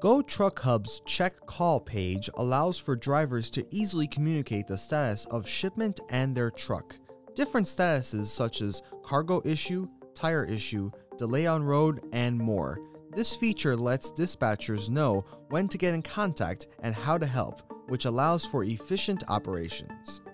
Go Truck Hub's Check Call page allows for drivers to easily communicate the status of shipment and their truck. Different statuses such as cargo issue, tire issue, delay on road, and more. This feature lets dispatchers know when to get in contact and how to help, which allows for efficient operations.